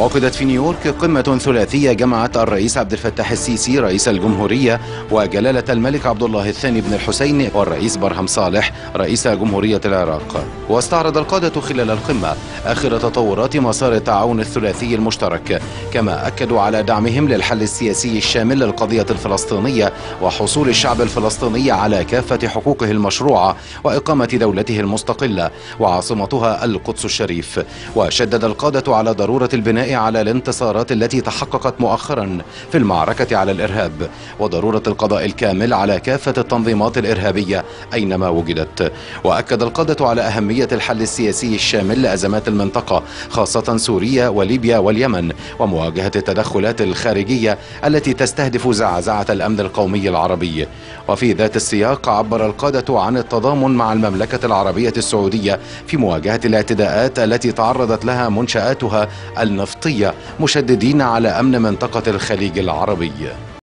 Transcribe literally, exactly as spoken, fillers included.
عقدت في نيويورك قمة ثلاثية جمعت الرئيس عبد الفتاح السيسي رئيس الجمهورية وجلالة الملك عبد الله الثاني بن الحسين والرئيس برهم صالح رئيس جمهورية العراق. واستعرض القادة خلال القمة آخر تطورات مسار التعاون الثلاثي المشترك، كما أكدوا على دعمهم للحل السياسي الشامل للقضية الفلسطينية وحصول الشعب الفلسطيني على كافة حقوقه المشروعة وإقامة دولته المستقلة وعاصمتها القدس الشريف. وشدد القادة على ضرورة البناء على الانتصارات التي تحققت مؤخرا في المعركة على الإرهاب، وضرورة القضاء الكامل على كافة التنظيمات الإرهابية أينما وجدت. وأكد القادة على أهمية الحل السياسي الشامل لأزمات المنطقة خاصة سوريا وليبيا واليمن، ومواجهة التدخلات الخارجية التي تستهدف زعزعة الأمن القومي العربي. وفي ذات السياق عبر القادة عن التضامن مع المملكة العربية السعودية في مواجهة الاعتداءات التي تعرضت لها منشآتها النفطية، مشددين على أمن منطقة الخليج العربي.